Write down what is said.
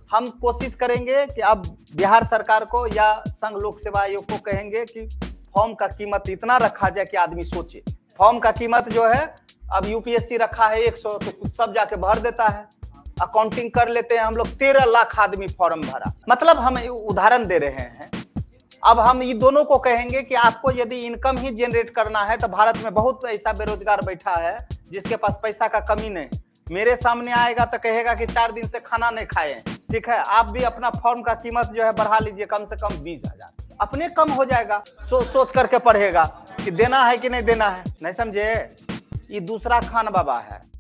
हम कोशिश करेंगे कि अब बिहार सरकार को या संघ लोक सेवा आयोग को कहेंगे कि फॉर्म का कीमत इतना रखा जाए कि आदमी सोचे। फॉर्म का कीमत जो है अब यूपीएससी रखा है 100, तो सब जाके भर देता है। अकाउंटिंग कर लेते हैं हम लोग, 13 लाख आदमी फॉर्म भरा। मतलब हम उदाहरण दे रहे हैं। अब हम ये दोनों को कहेंगे कि आपको यदि इनकम ही जनरेट करना है तो भारत में बहुत ऐसा बेरोजगार बैठा है जिसके पास पैसा का कमी नहीं। मेरे सामने आएगा तो कहेगा कि 4 दिन से खाना नहीं खाए, ठीक है, आप भी अपना फॉर्म का कीमत जो है बढ़ा लीजिए, कम से कम 20,000, अपने कम हो जाएगा। सोच करके पढ़ेगा कि देना है कि नहीं देना है। नहीं समझे? ये दूसरा खान बाबा है।